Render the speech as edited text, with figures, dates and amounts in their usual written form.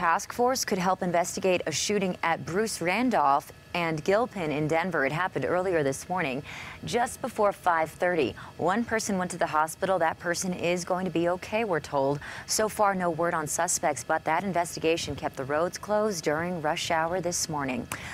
task force could help investigate a shooting at Bruce Randolph and Gilpin in Denver. It happened earlier this morning, just before 5:30. One person went to the hospital. That person is going to be okay, we're told. So far, no word on suspects, but that investigation kept the roads closed during rush hour this morning.